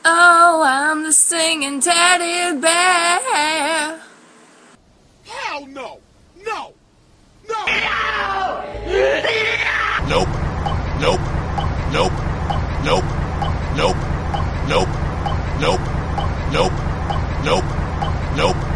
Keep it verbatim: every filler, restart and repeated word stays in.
Oh, I'm the singing teddy bear. Hell no! No! No! Nope. Nope. Nope. Nope. Nope. Nope. Nope. Nope. Nope. Nope.